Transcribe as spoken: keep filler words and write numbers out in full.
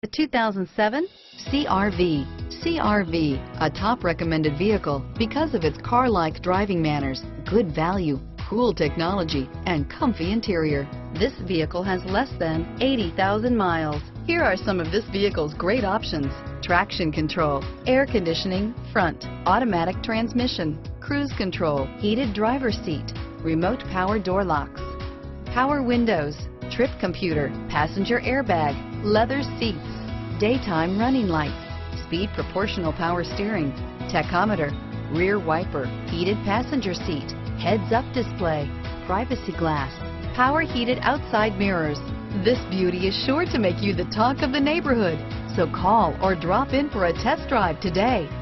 The two thousand seven C R V. C R V, a top recommended vehicle because of its car-like driving manners, good value, cool technology, and comfy interior. This vehicle has less than eighty thousand miles. Here are some of this vehicle's great options: traction control, air conditioning, front, automatic transmission, cruise control, heated driver's seat, remote power door locks, power windows, trip computer, passenger airbag, leather seats, daytime running lights, speed proportional power steering, tachometer, rear wiper, heated passenger seat, heads-up display, privacy glass, power heated outside mirrors. This beauty is sure to make you the talk of the neighborhood. So call or drop in for a test drive today.